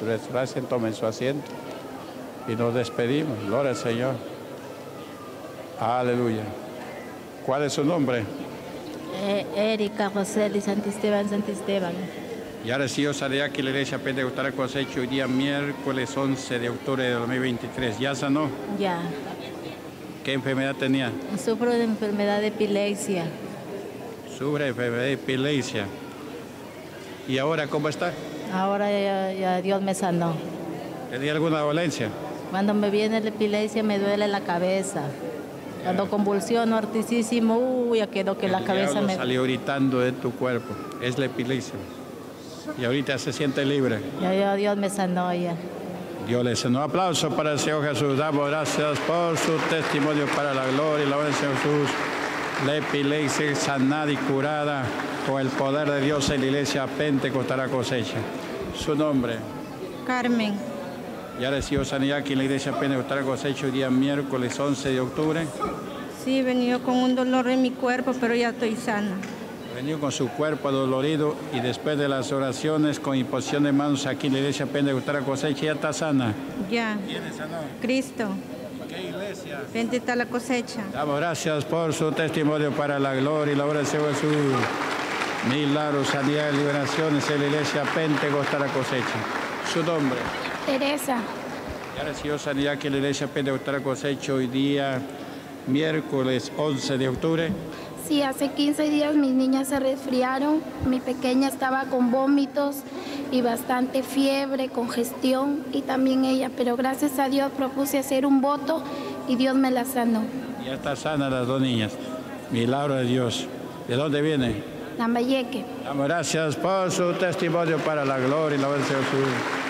restauración, tomen su asiento. Y nos despedimos. Gloria al Señor. Aleluya. ¿Cuál es su nombre? Erika Roseli Santisteban. Y ahora sí, yo salí aquí a la iglesia Pentecostal Cosecha hoy día miércoles 11 de octubre de 2023. ¿Ya sanó? Ya. ¿Qué enfermedad tenía? Sufro de enfermedad de epilepsia. Sufre de enfermedad de epilepsia. ¿Y ahora cómo está? Ahora ya Dios me sanó. ¿Tenía alguna dolencia? Cuando me viene la epilepsia me duele la cabeza. Cuando convulsiono hartísimo, ya quedó que la cabeza me... salió gritando de tu cuerpo. Es la epilepsia. Y ahorita se siente libre. Ya Dios me sanó ya. Dios le sanó. Un aplauso para el Señor Jesús. Damos gracias por su testimonio para la gloria y la gloria del Señor Jesús. La epilepsia sanada y curada con el poder de Dios en la iglesia Pentecostal Cosecha. Su nombre. Carmen. ¿Ya recibió sanidad aquí en la iglesia Pentecostal Cosecha el día miércoles 11 de octubre? Sí, he venido con un dolor en mi cuerpo, pero ya estoy sana. Venido con su cuerpo dolorido y después de las oraciones con imposición de manos aquí en la iglesia Pentecostal Cosecha ya está sana. Ya. ¿Quién es sanado? Cristo. ¿Qué iglesia? Pentecostal Cosecha. Damos gracias por su testimonio para la gloria y la obra del Señor Jesús. Milagros, sanidad y liberaciones en la iglesia Pentecostal Cosecha. Su nombre. Teresa. Ya recibió sanidad aquí en la iglesia Pentecostal Cosecha hoy día miércoles 11 de octubre. Sí, hace 15 días mis niñas se resfriaron, mi pequeña estaba con vómitos y bastante fiebre, congestión y también ella, pero gracias a Dios propuse hacer un voto y Dios me la sanó. Ya está sana las dos niñas. Milagro de Dios. ¿De dónde viene? Lambayeque. Damos gracias por su testimonio para la gloria y la gloria de Jesús.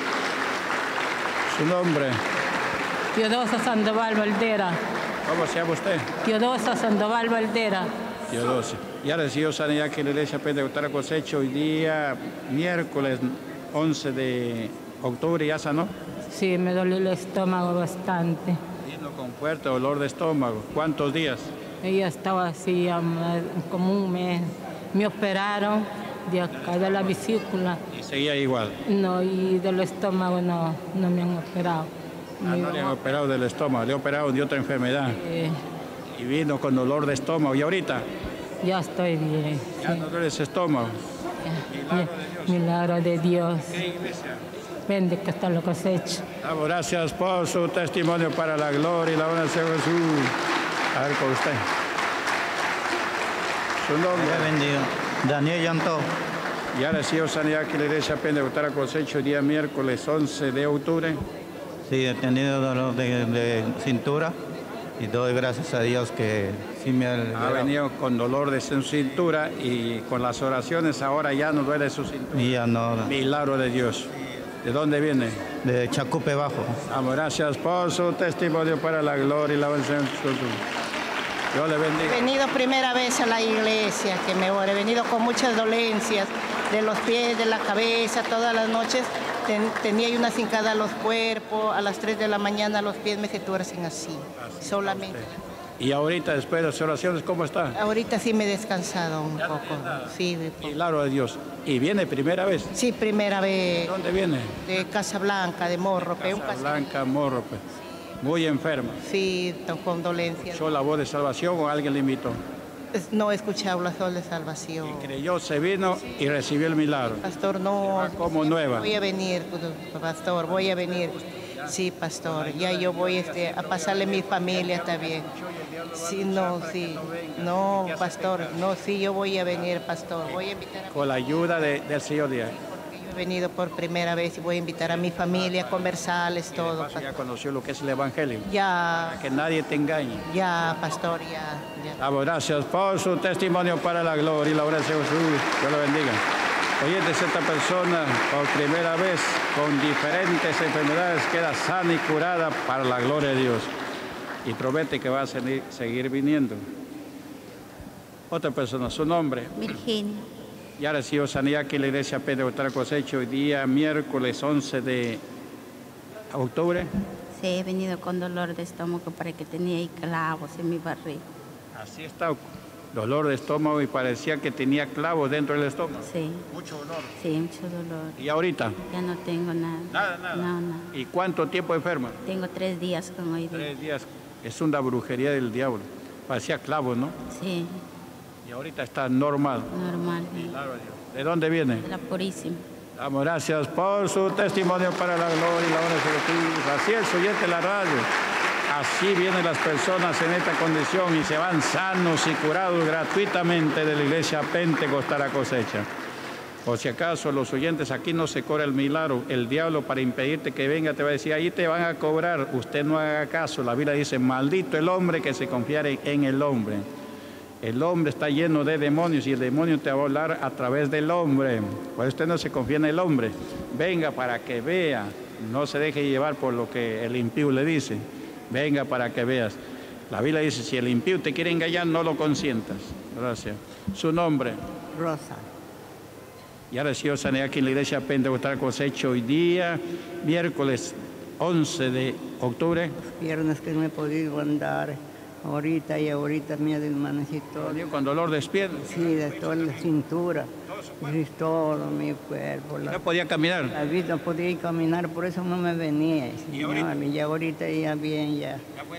Su nombre. Teodosa Sandoval Valdera. ¿Cómo se llama usted? Teodosa Sandoval Valdera. Teodosia. Ya recibió sanidad aquí en la iglesia Pentecostal Cosecha hoy día miércoles 11 de octubre. ¿Ya sanó? Sí, me duele el estómago bastante. Vino con fuerte dolor de estómago. ¿Cuántos días? Ella estaba así como un mes. Me operaron de acá de la vesícula. Y seguía igual. No, y del estómago no me han operado. No le han operado del estómago, le han operado de otra enfermedad. Y vino con dolor de estómago. ¿Y ahorita? Ya estoy bien. Ya no duele ese estómago. Milagro de Dios. ¿Qué iglesia? Pentecostal Cosecha. Damos gracias por su testimonio para la gloria y la honra del Señor Jesús. A ver con usted. Su nombre. Bendigo. Daniel Llantó. Ya recibió sanidad aquí en la iglesia Pentecostal Cosecha el día miércoles 11 de octubre. Sí, he tenido dolor de cintura y doy gracias a Dios que sí me ha liberado. Ha venido con dolor de su cintura y con las oraciones ahora ya no duele su cintura. Y ya no. Milagro de Dios. ¿De dónde viene? De Chacupe Bajo. Damos gracias por su testimonio para la gloria y la honra del Señor Jesús. Dios le bendiga. He venido primera vez a la iglesia, que me he venido con muchas dolencias de los pies, de la cabeza, todas las noches tenía una cincada a los cuerpos, a las 3 de la mañana los pies me se tuercen así, solamente. Y ahorita, después de las oraciones, ¿cómo está? Ahorita sí me he descansado un poco. Sí, Milagro de Dios. ¿Y viene primera vez? Sí, primera vez. ¿De dónde viene? De Casablanca, de Morrope. Casablanca, Morrope. Muy enferma. Sí, con dolencias. ¿Escuchó la voz de salvación o alguien le invitó? No he escuchado la voz de salvación. Y creyó, se vino y recibió el milagro. Pastor, no. Como nueva. Voy a venir, pastor, voy a venir. Sí, pastor, ya yo voy a pasarle a mi familia también. Sí, no, pastor, no, sí, yo voy a venir, pastor. Voy a invitar con la ayuda del Señor Díaz. He venido por primera vez y voy a invitar a mi familia, conversarles todo. Ya conoció lo que es el Evangelio. Ya. Para que nadie te engañe. Ya, pastor, ya. Damos gracias por su testimonio para la gloria y la obra de Jesús. Dios lo bendiga. Oyentes, esta persona por primera vez con diferentes enfermedades queda sana y curada para la gloria de Dios. Y promete que va a seguir viniendo. Otra persona, su nombre. Virginia. Ya recibió sanidad aquí en la iglesia Pentecostal Cosecha hoy día miércoles 11 de octubre. Sí, he venido con dolor de estómago para que tenía ahí clavos en mi barriga. Así está. Dolor de estómago y parecía que tenía clavos dentro del estómago. Sí. Mucho dolor. Sí, mucho dolor. ¿Y ahorita? Ya no tengo nada. Nada. No, no. ¿Y cuánto tiempo enferma? Tengo 3 días con hoy día. 3 días. Es una brujería del diablo. Parecía clavos, ¿no? Sí, Y ahorita está normal. normal. Claro, Dios. ¿De dónde viene? La purísima. Damos gracias por su testimonio para la gloria y la honra de Jesús. Así es, oyente de la radio. Así vienen las personas en esta condición y se van sanos y curados gratuitamente de la iglesia Pentecostal La Cosecha. Por si acaso los oyentes, aquí no se cobra el milagro. El diablo, para impedirte que venga, te va a decir, ahí te van a cobrar. Usted no haga caso. La Biblia dice, maldito el hombre que se confiare en el hombre. El hombre está lleno de demonios y el demonio te va a hablar a través del hombre. Por eso usted no se confía en el hombre. Venga para que vea. No se deje llevar por lo que el impío le dice. Venga para que veas. La Biblia dice, si el impío te quiere engañar, no lo consientas. Gracias. Su nombre. Rosa. Ya recibió sanidad aquí en la iglesia Pentecostal Cosecha hoy día, miércoles 11 de octubre. Piernas que no he podido andar. Ahorita me ha desmanecido. Con dolor de piernas. Sí, de toda la cintura. Y todo mi cuerpo. ¿No podía caminar? La vida no podía caminar, por eso no me venía. ¿Y ahorita? Y ahorita ya bien, ya.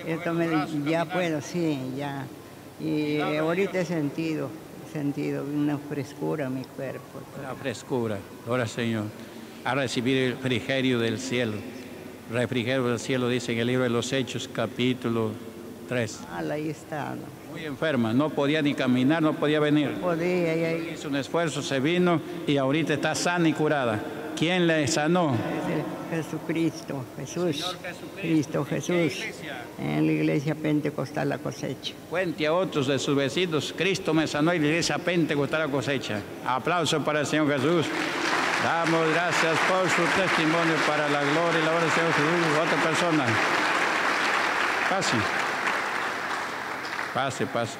Ya puedo, sí, ya. Y ahorita he sentido una frescura en mi cuerpo. Una frescura, gloria al Señor. A recibir el refrigerio del cielo. Refrigerio del cielo dice en el libro de los Hechos, capítulo 3. Ahí está, ¿no? Muy enferma, no podía ni caminar, no podía venir. No podía, ya. Hizo un esfuerzo, se vino y ahorita está sana y curada. ¿Quién le sanó? Jesucristo, Jesús. Cristo Jesús. En la iglesia Pentecostal La Cosecha. Cuente a otros de sus vecinos, Cristo me sanó y la iglesia Pentecostal La Cosecha. Aplauso para el Señor Jesús. Damos gracias por su testimonio para la gloria y la honra del Señor Jesús. Otra persona. Pase.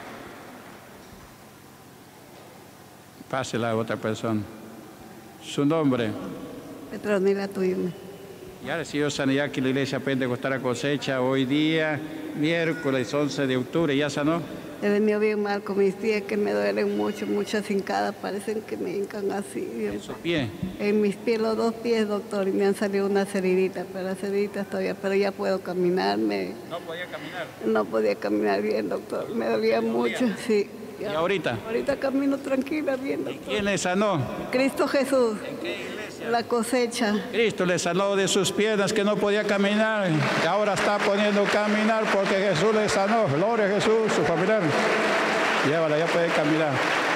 Pase la otra persona. Su nombre. Petronila Tuyme. Ya recibió sanidad aquí en la iglesia Pentecostal La Cosecha hoy día, miércoles 11 de octubre. ¿Ya sanó? He venido bien mal con mis pies que me duelen mucho, muchas hincadas, parecen que me hincan así. ¿En su pie? En mis pies, los 2 pies, doctor, y me han salido unas heriditas, pero las heriditas todavía, pero ya puedo caminar. ¿No podía caminar? No podía caminar bien, doctor, me dolía mucho, sí. ¿Y ahorita? Ahorita camino tranquila, bien, doctor. ¿Y quién le sanó? Cristo Jesús. ¿En qué iglesia? La Cosecha. Cristo le sanó de sus piernas que no podía caminar y ahora está poniendo a caminar porque Jesús le sanó. Gloria a Jesús, su familiar. Llévala, ya puede caminar.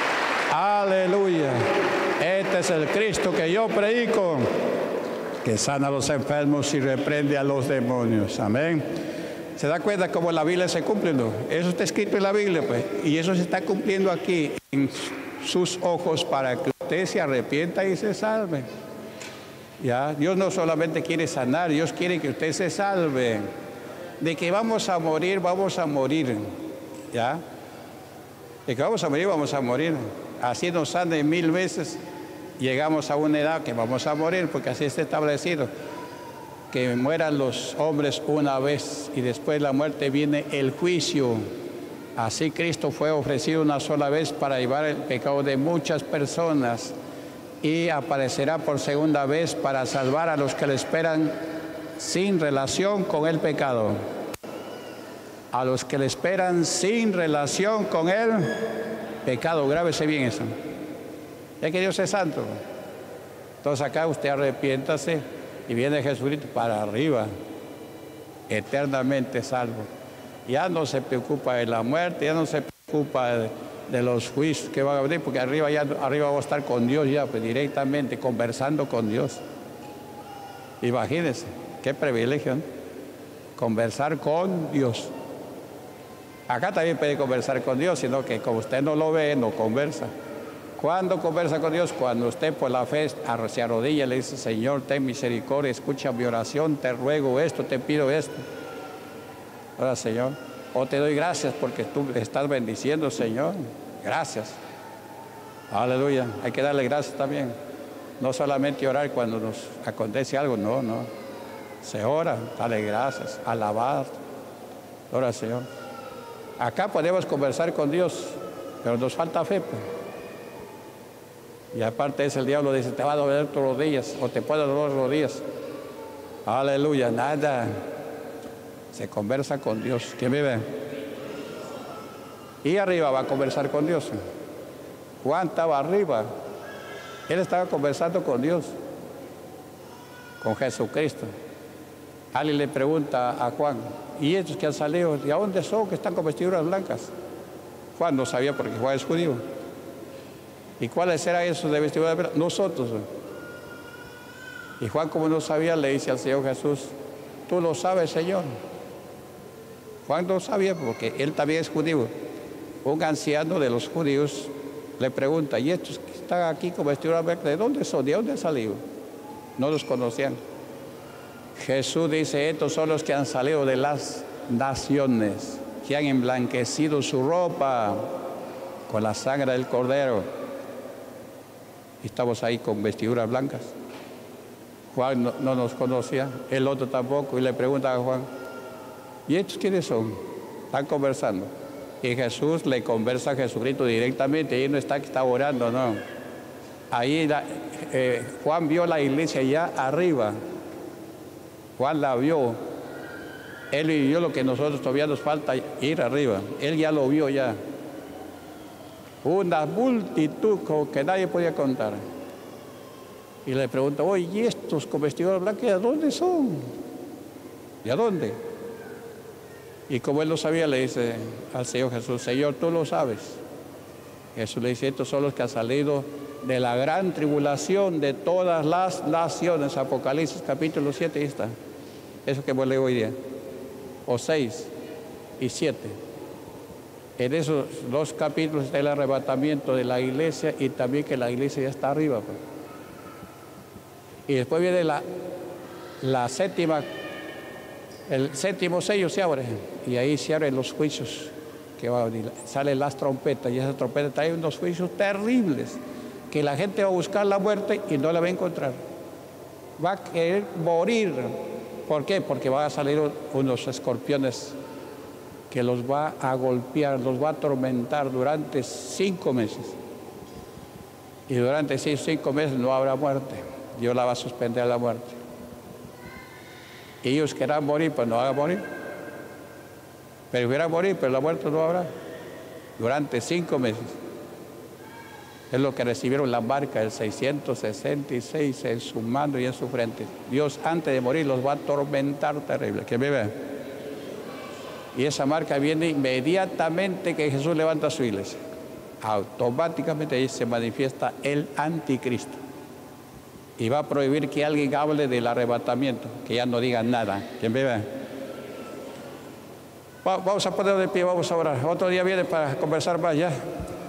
Aleluya. Este es el Cristo que yo predico, que sana a los enfermos y reprende a los demonios. Amén. ¿Se da cuenta cómo la Biblia se cumple? ¿No? Eso está escrito en la Biblia, pues. Y eso se está cumpliendo aquí en sus ojos para que usted se arrepienta y se salve. ¿Ya? Dios no solamente quiere sanar, Dios quiere que usted se salve. De que vamos a morir, ¿ya? De que vamos a morir. Así nos sane 1000 veces. Llegamos a una edad que vamos a morir, porque así está establecido. Que mueran los hombres una vez y después de la muerte viene el juicio. Así Cristo fue ofrecido una sola vez para llevar el pecado de muchas personas y aparecerá por segunda vez para salvar a los que le esperan sin relación con el pecado. A los que le esperan sin relación con el pecado. Grábese bien eso. Ya que Dios es santo. Entonces acá usted arrepiéntase y viene Jesucristo para arriba, eternamente salvo. Ya no se preocupa de la muerte, ya no se preocupa de los juicios que van a venir, porque arriba va a estar con Dios ya, pues, directamente, conversando con Dios. Imagínense, qué privilegio, ¿no? Conversar con Dios. Acá también puede conversar con Dios, sino que como usted no lo ve, no conversa. ¿Cuándo conversa con Dios? Cuando usted por la fe se arrodilla y le dice, Señor, ten misericordia, escucha mi oración, te ruego esto, te pido esto. Ahora, Señor, te doy gracias porque tú me estás bendiciendo, Señor. Gracias. Aleluya. Hay que darle gracias también. No solamente orar cuando nos acontece algo, no. Se ora, dale gracias, alabar. Ahora, Señor. Acá podemos conversar con Dios. pero nos falta fe, pues. Y aparte es el diablo dice, te va a doler todos los días, o te puede doler los días. Aleluya, nada. Se conversa con Dios. ¿Quién vive? Y arriba va a conversar con Dios. Juan estaba arriba. Él estaba conversando con Dios, con Jesucristo. Alguien le pregunta a Juan, ¿y estos que han salido, de dónde son que están con vestiduras blancas? Juan no sabía porque Juan es judío. ¿Y cuáles eran esos de vestiduras blancas? Nosotros. Y Juan, como no sabía, le dice al Señor Jesús, tú lo sabes, Señor. Juan no sabía porque él también es judío. Un anciano de los judíos le pregunta, ¿y estos que están aquí con vestiduras blancas, de dónde son? ¿De dónde han salido? No los conocían. Jesús dice, estos son los que han salido de las naciones, que han emblanquecido su ropa con la sangre del Cordero. Y estamos ahí con vestiduras blancas. Juan no nos conocía, el otro tampoco, y le pregunta a Juan, ¿y estos quiénes son? Están conversando. Y Jesús le conversa a Jesucristo directamente, y no está que está orando, no. Ahí Juan vio la iglesia ya arriba. Juan la vio. Él vivió lo que nosotros todavía nos falta ir arriba. Él ya lo vio ya. Una multitud que nadie podía contar. Y le pregunta, oye, ¿y estos con vestiduras blancas de dónde son? ¿De dónde? Y como él lo sabía, le dice al Señor Jesús, Señor, tú lo sabes. Jesús le dice, estos son los que han salido de la gran tribulación de todas las naciones. Apocalipsis capítulo 7, ahí está. Eso que vos leo hoy día. O 6 y 7. En esos dos capítulos está el arrebatamiento de la iglesia y también que la iglesia ya está arriba, pues. Y después viene la séptima, el séptimo sello se abre y ahí se abren los juicios que va a venir. Salen las trompetas y esas trompetas traen unos juicios terribles que la gente va a buscar la muerte y no la va a encontrar. Va a querer morir. ¿Por qué? Porque van a salir unos escorpiones que los va a golpear, los va a atormentar durante 5 meses. Y durante esos 5 meses no habrá muerte. Dios la va a suspender la muerte. Y ellos querrán morir, pues no van a morir. Prefieran morir, pero la muerte no habrá. Durante 5 meses. Es lo que recibieron la marca del 666 en su mano y en su frente. Dios antes de morir los va a atormentar terrible. ¿Quién me ve? Y esa marca viene inmediatamente que Jesús levanta su iglesia. Automáticamente ahí se manifiesta el anticristo. Y va a prohibir que alguien hable del arrebatamiento, que ya no digan nada. ¿Quién me ve? Vamos a poner de pie, vamos a orar. Otro día viene para conversar más ya.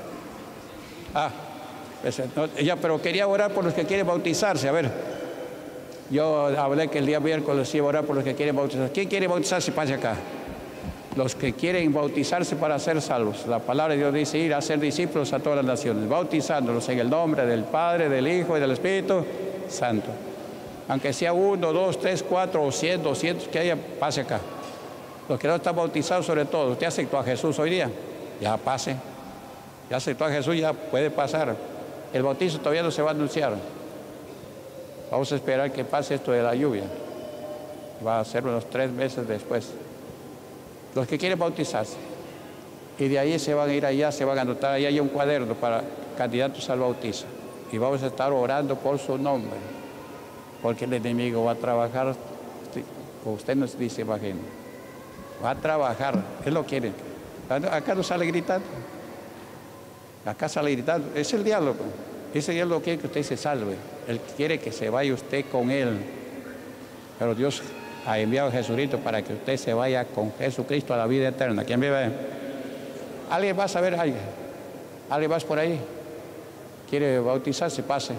Ya, pero quería orar por los que quieren bautizarse. A ver, yo hablé que el día miércoles iba a orar por los que quieren bautizarse. ¿Quién quiere bautizarse? Pase acá. Los que quieren bautizarse para ser salvos. La palabra de Dios dice ir a ser discípulos a todas las naciones, bautizándolos en el nombre del Padre, del Hijo y del Espíritu Santo. Aunque sea 1, 2, 3, 4 o 100, 200 que haya, pase acá. Los que no están bautizados sobre todo, usted aceptó a Jesús hoy día, ya pase. Ya aceptó a Jesús, ya puede pasar. El bautizo todavía no se va a anunciar. Vamos a esperar que pase esto de la lluvia. Va a ser unos 3 meses después. Los que quieren bautizarse. Y de ahí se van a ir allá, se van a anotar. Ahí hay un cuaderno para candidatos al bautizo. Y vamos a estar orando por su nombre. Porque el enemigo va a trabajar, como usted nos dice, imagino. Va a trabajar, él lo quiere. Acá no sale gritando. Acá sale gritando. Es el diálogo. Ese diálogo quiere que usted se salve. Él quiere que se vaya usted con él. Pero Dios ha enviado a Jesucristo para que usted se vaya con Jesucristo a la vida eterna. ¿Quién vive? ¿Alguien va a saber algo? ¿Alguien más por ahí? ¿Quiere bautizarse? Pase.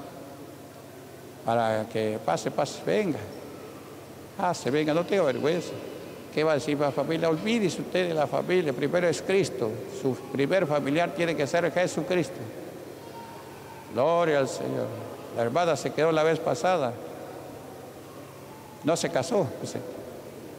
Para que pase, venga. Venga, no tenga vergüenza. ¿Qué va a decir la familia? Olvídese usted de la familia. Primero es Cristo. Su primer familiar tiene que ser Jesucristo. Gloria al Señor. La hermana se quedó la vez pasada. No se casó.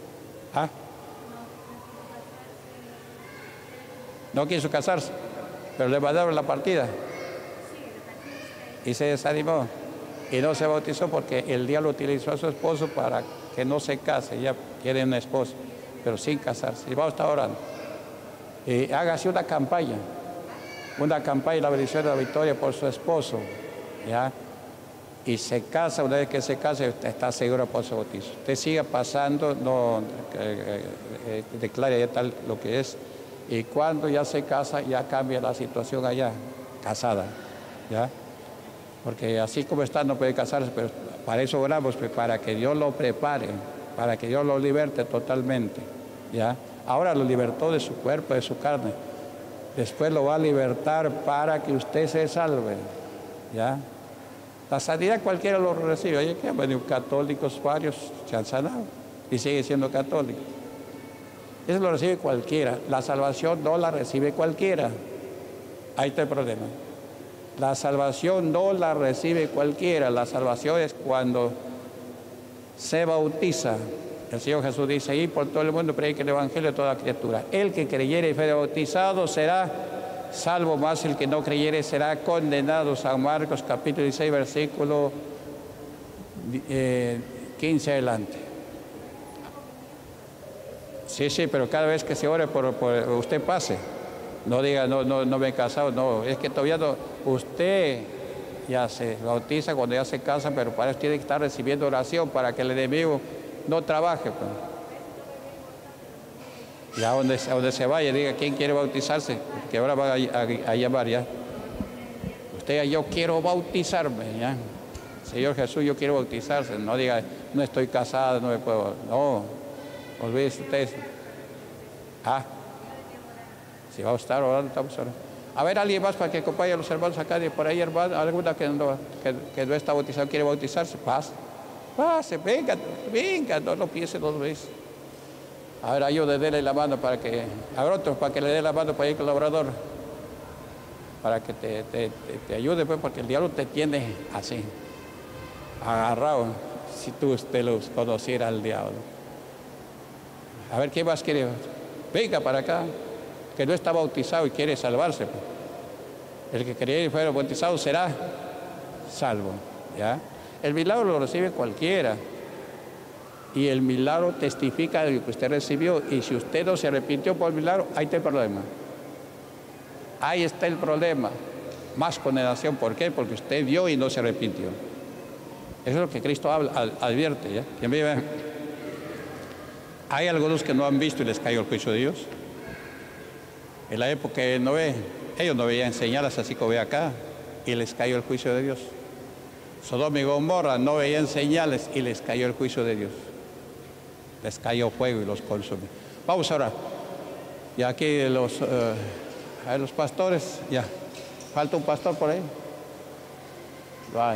No quiso casarse. Pero le mandaron la partida. Y se desanimó. Y no se bautizó porque el diablo utilizó a su esposo para que no se case. Ella quiere un esposo, pero sin casarse. Y vamos a estar orando. Y hágase una campaña la bendición de la victoria por su esposo, ¿ya? Y se casa, una vez que se casa, usted está seguro por su bautizo. Usted siga pasando, no declare ya tal lo que es, y cuando ya se casa, ya cambia la situación allá, casada, ¿ya? Porque así como está no puede casarse, pero para eso oramos, para que Dios lo prepare, para que Dios lo liberte totalmente, ¿ya? Ahora lo libertó de su cuerpo, de su carne. Después lo va a libertar para que usted se salve, ¿ya? La sanidad cualquiera lo recibe. Oye, que han venido católicos varios, se han sanado y siguen siendo católicos. Eso lo recibe cualquiera. La salvación no la recibe cualquiera. Ahí está el problema. La salvación no la recibe cualquiera. La salvación es cuando se bautiza. El Señor Jesús dice, y por todo el mundo predique el Evangelio a toda criatura. El que creyere y fuere bautizado será salvo, más el que no creyere será condenado. San Marcos capítulo 16, versículo 15 adelante. Sí, pero cada vez que se ore por usted pase. No diga, no me he casado, no, es que todavía no. Usted ya se bautiza cuando ya se casa, pero para eso tiene que estar recibiendo oración para que el enemigo no trabaje, pues. Y a donde se vaya, diga quién quiere bautizarse, que ahora va a llamar ya. Usted, yo quiero bautizarme, ya. Señor Jesús, yo quiero bautizarse. No diga, no estoy casado, no me puedo. No, olvídese usted. Si va a estar orando, estamos orando. A ver, alguien más para que acompañe a los hermanos acá, de por ahí, hermano, alguna que no está bautizado, quiere bautizarse, pase, venga, no lo piense dos veces. A ver, ayude, déle la mano para que, a ver otro, para que le dé la mano para ir colaborador, para que te ayude, pues, porque el diablo te tiene así, agarrado, si tú te los conociera al diablo. A ver, ¿quién más quiere? Venga para acá, que no está bautizado y quiere salvarse, pues. El que creyera y fuera bautizado será salvo, ¿ya? El milagro lo recibe cualquiera. Y el milagro testifica de lo que usted recibió. Y si usted no se arrepintió por el milagro, ahí está el problema. Ahí está el problema. Más condenación. ¿Por qué? Porque usted vio y no se arrepintió. Eso es lo que Cristo advierte, ¿ya? ¿Quién vive? Hay algunos que no han visto y les cayó el juicio de Dios. En la época de Noé, ellos no veían señales así como ve acá, y les cayó el juicio de Dios. Sodoma y Gomorra no veían señales y les cayó el juicio de Dios. Les cayó fuego y los consumió. Vamos ahora. Y aquí los pastores, ya. Falta un pastor por ahí. Vaya.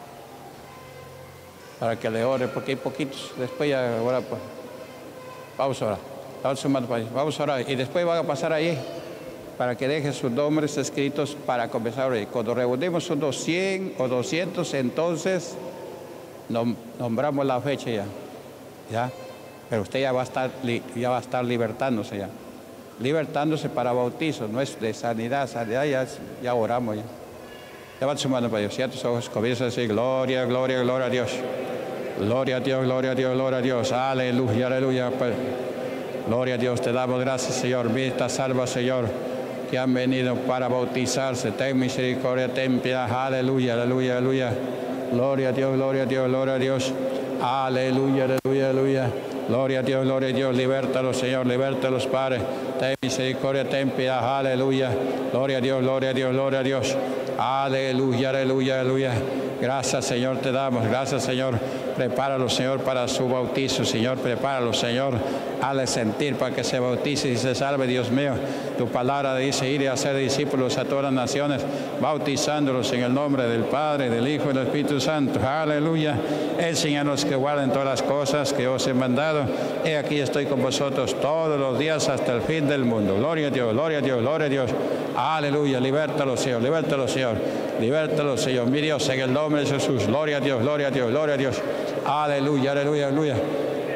Para que le ore, porque hay poquitos. Después ya ahora pues. Vamos ahora. Vamos ahora. Y después van a pasar ahí para que dejen sus nombres escritos para comenzar hoy. Cuando reunimos unos 100 o 200, entonces nombramos la fecha ya. ¿Ya? Pero usted ya va a estar libertándose ya. Libertándose para bautizo, no es de sanidad ya oramos ya. Levanta su mano para Dios, cierra tus ojos, comienza a decir gloria, gloria, gloria a Dios. Gloria a Dios, gloria a Dios, gloria a Dios. Aleluya, aleluya. Gloria a Dios, te damos gracias, Señor. Vista, salva, Señor, que han venido para bautizarse. Ten misericordia, ten piedad. Aleluya, aleluya, aleluya. Gloria a Dios, gloria a Dios, gloria a Dios. Aleluya, aleluya, aleluya. Gloria a Dios, gloria a Dios. Libértalos, Señor, libértalos, Padre. Ten misericordia, ten piedad. Aleluya. Gloria a Dios, gloria a Dios, gloria a Dios. Aleluya, aleluya, aleluya. Gracias, Señor, te damos. Gracias, Señor. Prepáralo, Señor, para su bautizo. Señor, prepáralo, Señor. Hazle sentir para que se bautice y se salve, Dios mío. Tu palabra dice ir y hacer discípulos a todas las naciones, bautizándolos en el nombre del Padre, del Hijo y del Espíritu Santo. Aleluya. Enséñanos que guarden todas las cosas que os he mandado. He aquí estoy con vosotros todos los días hasta el fin del mundo. Gloria a Dios, gloria a Dios, gloria a Dios. Aleluya. Libértalo, Señor, libértalo, Señor. Libértalo, Señor. Mi Dios, en el nombre de Jesús. Gloria a Dios, gloria a Dios, gloria a Dios. Aleluya, aleluya, aleluya.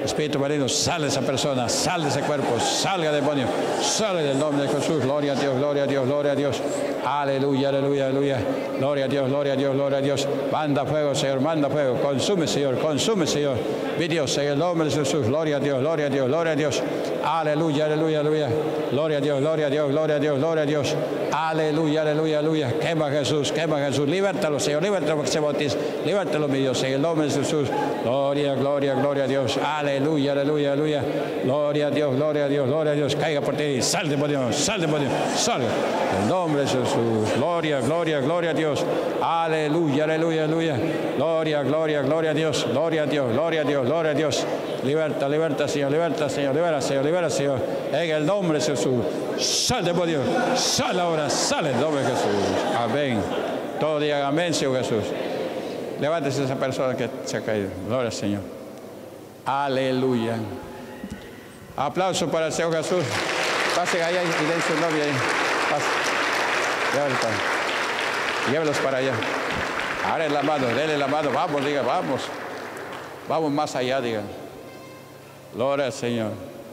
Espíritu maligno, sale de esa persona, sale de ese cuerpo, salga demonio, sale del nombre de Jesús. Gloria a Dios, gloria a Dios, gloria a Dios. Aleluya, aleluya, aleluya. Gloria a Dios, gloria a Dios, gloria a Dios. Manda fuego, Señor, manda fuego. Consume, Señor, consume, Señor. Mi Dios, en el nombre de Jesús. Gloria a Dios, gloria a Dios, gloria a Dios. Aleluya, aleluya, aleluya. Gloria a Dios, gloria a Dios, gloria a Dios, gloria a Dios. Aleluya, aleluya, aleluya. Quema Jesús, quema Jesús. Líbertalo, Señor, líbertalo para que se bautice. Líbertalo, mi Dios, en el nombre de Jesús. Gloria, gloria, gloria a Dios. Aleluya, aleluya, aleluya. Gloria a Dios, gloria a Dios, gloria a Dios. Caiga por ti. Sal demonio, sal demonio, sal. En el nombre de Jesús. Gloria, gloria, gloria a Dios. Aleluya, aleluya, aleluya. Gloria, gloria, gloria a Dios. Gloria a Dios, gloria a Dios, gloria a Dios. Liberta, liberta, Señor, liberta, Señor, libera, Señor, libera, Señor. En el nombre de Jesús. Sal demonio, sal ahora, sal en el nombre de Jesús. Amén. Todos digan amén, Señor Jesús. Levántese esa persona que se ha caído. Gloria al Señor. Aleluya. Aplauso para el Señor Jesús. Pasen allá y den su novia ahí. Pasen. Llévelos para allá. Ahora la mano, denle la mano. Vamos, diga, vamos. Vamos más allá, diga. Gloria al Señor.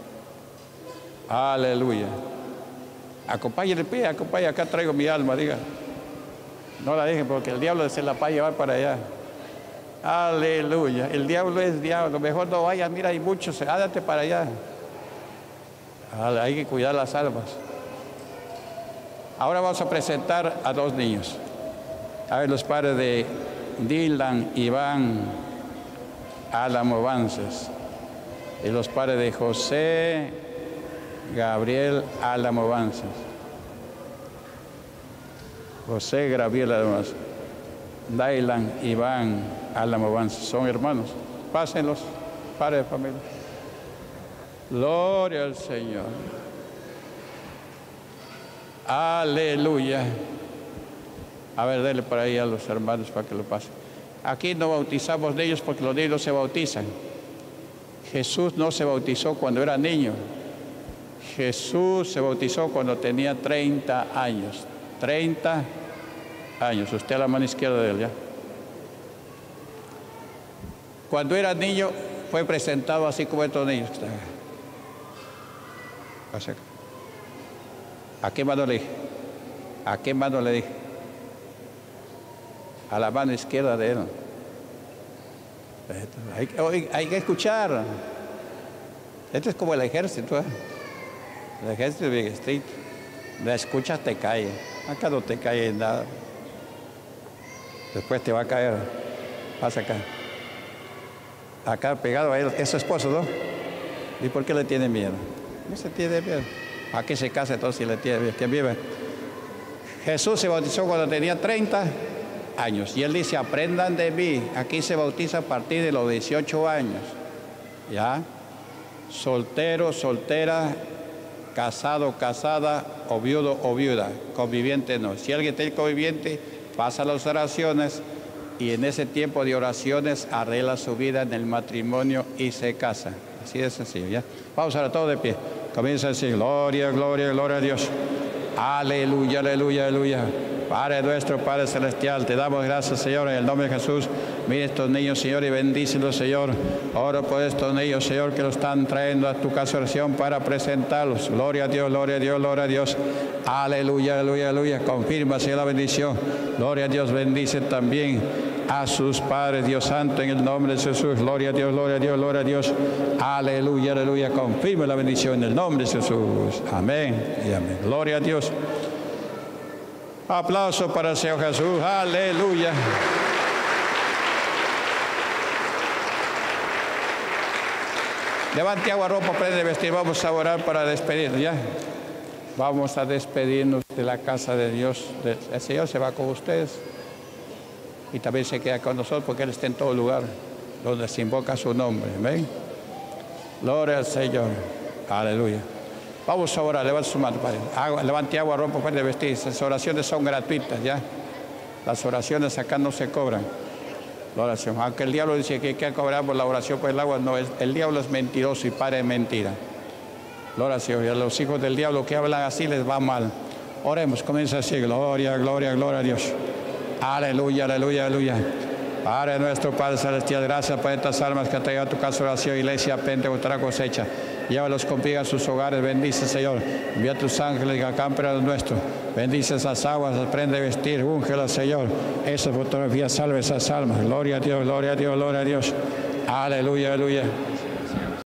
Aleluya. Acompáñenle, pie, acompáñenle. Acá traigo mi alma, diga. No la dejen porque el diablo se la va a llevar para allá. Aleluya. El diablo es diablo. Mejor no vayas, mira, hay muchos. Hágate para allá. Hay que cuidar las almas. Ahora vamos a presentar a dos niños. A ver, los padres de Dylan Iván Álamo Vances y los padres de José Gabriel Álamo Vances. José Gabriel Álamo Vances. Dylan Iván Álamo Vances. Son hermanos. Pásenlos, padres de familia. Gloria al Señor. Aleluya. A ver, denle por ahí a los hermanos para que lo pasen. Aquí no bautizamos de ellos porque los niños no se bautizan. Jesús no se bautizó cuando era niño. Jesús se bautizó cuando tenía 30 años. 30 años. Usted a la mano izquierda de él, ¿ya? Cuando era niño fue presentado así como estos niños. ¿A qué mano le dije? ¿A qué mano le dije? A la mano izquierda de él. Hay que escuchar. Esto es como el ejército, ¿eh? El ejército es bien estricto. La escuchas, te cae. Acá no te cae nada. Después te va a caer. Pasa acá. Acá pegado a él, es su esposo, ¿no? ¿Y por qué le tiene miedo? No se tiene miedo. ¿A qué se casa entonces si le tiene miedo? ¿Quién vive? Jesús se bautizó cuando tenía 30 años. Y él dice, aprendan de mí. Aquí se bautiza a partir de los 18 años. ¿Ya? Soltero, soltera, casado, casada, o viudo o viuda. Conviviente no. Si alguien tiene conviviente, pasa las oraciones y en ese tiempo de oraciones arregla su vida en el matrimonio y se casa. Así de sencillo, ¿ya? Vamos ahora todos de pie. Comienza a decir, gloria, gloria, gloria a Dios. Aleluya, aleluya, aleluya. Padre nuestro, Padre celestial, te damos gracias, Señor, en el nombre de Jesús. Mira estos niños, Señor, y bendícelos, Señor. Oro por estos niños, Señor, que los están trayendo a tu casa de oración para presentarlos. Gloria a Dios, gloria a Dios, gloria a Dios. Aleluya, aleluya, aleluya. Confirma, Señor, la bendición. Gloria a Dios, bendice también a sus padres, Dios Santo, en el nombre de Jesús. Gloria a Dios, gloria a Dios, gloria a Dios. Aleluya, aleluya. Confirma la bendición en el nombre de Jesús. Amén y amén. Gloria a Dios. Aplauso para el Señor Jesús. Aleluya. Levante agua, ropa, prende de vestir. Vamos a orar para despedirnos, ¿ya? Vamos a despedirnos de la casa de Dios. El Señor se va con ustedes. Y también se queda con nosotros porque Él está en todo lugar donde se invoca su nombre. Amén. Gloria al Señor. Aleluya. Vamos a orar, levante su mano, Padre. Levante agua, ropa, prende de vestir. Las oraciones son gratuitas, ¿ya? Las oraciones acá no se cobran. La oración. Aunque el diablo dice que hay que cobrar por la oración por el agua, no, el diablo es mentiroso y padre de mentira. La oración. Y a los hijos del diablo que hablan así les va mal. Oremos, comienza así. Gloria, gloria, gloria a Dios. Aleluya, aleluya, aleluya. Padre nuestro, Padre celestial, gracias por estas almas que ha traído a tu casa de oración, iglesia Pentecostal cosecha. Llévalos contigo a sus hogares, bendice, Señor. Envía a tus ángeles que acampen a los nuestros. Bendice esas aguas, aprende a vestir, úngelas, Señor. Esa fotografía salve esas almas. Gloria a Dios, gloria a Dios, gloria a Dios. Aleluya, aleluya.